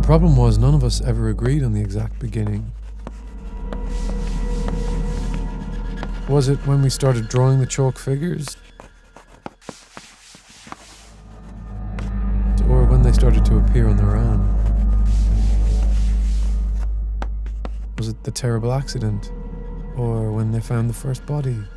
problem was none of us ever agreed on the exact beginning. Was it when we started drawing the chalk figures? Or when they started to appear on their own? Was it the terrible accident? Or when they found the first body?